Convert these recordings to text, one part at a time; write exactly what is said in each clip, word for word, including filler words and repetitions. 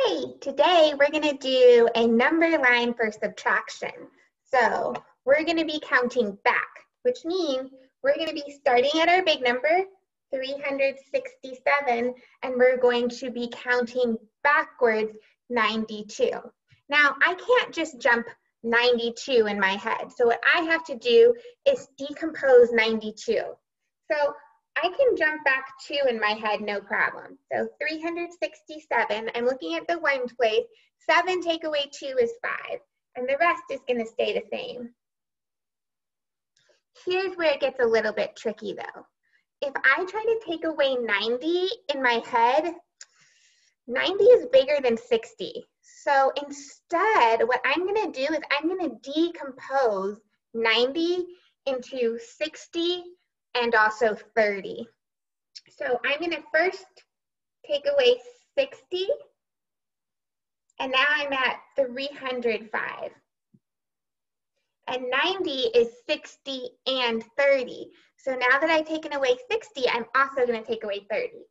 Hey, today we're going to do a number line for subtraction. So we're going to be counting back, which means we're going to be starting at our big number, three hundred sixty-seven, and we're going to be counting backwards, ninety-two. Now, I can't just jump ninety-two in my head. So what I have to do is decompose ninety-two. So I can jump back two in my head, no problem. So three hundred sixty-seven, I'm looking at the ones place, seven take away two is five, and the rest is gonna stay the same. Here's where it gets a little bit tricky though. If I try to take away ninety in my head, ninety is bigger than sixty. So instead, what I'm gonna do is I'm gonna decompose ninety into sixty and also thirty. So I'm gonna first take away sixty, and now I'm at three hundred five. And ninety is sixty and thirty. So now that I've taken away sixty, I'm also gonna take away thirty.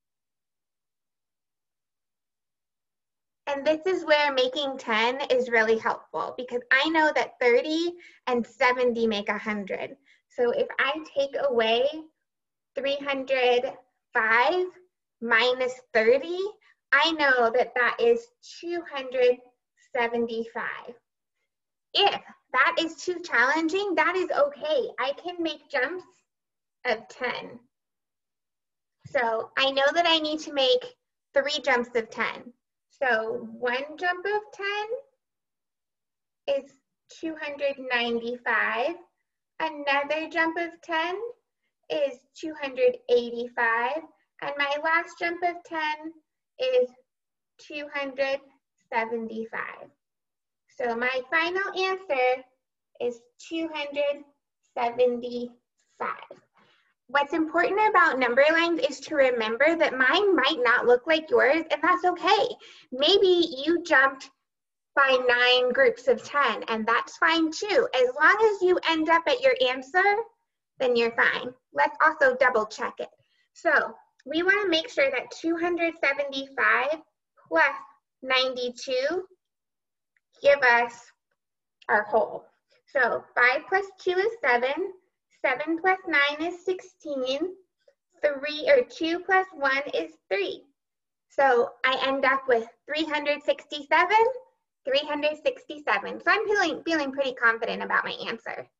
And this is where making ten is really helpful because I know that thirty and seventy make one hundred. So if I take away three hundred five minus thirty, I know that that is two hundred seventy-five. If that is too challenging, that is okay. I can make jumps of ten. So I know that I need to make three jumps of ten. So one jump of ten is two hundred ninety-five. Another jump of ten is two hundred eighty-five. And my last jump of ten is two hundred seventy-five. So my final answer is two hundred seventy-five. What's important about number lines is to remember that mine might not look like yours, and that's okay. Maybe you jumped by nine groups of ten, and that's fine too. As long as you end up at your answer, then you're fine. Let's also double check it. So we want to make sure that two hundred seventy-five plus ninety-two give us our whole. So five plus two is seven, seven plus nine is sixteen, three or two plus one is three. So I end up with three hundred sixty-seven, three hundred sixty-seven. So I'm feeling, feeling pretty confident about my answer.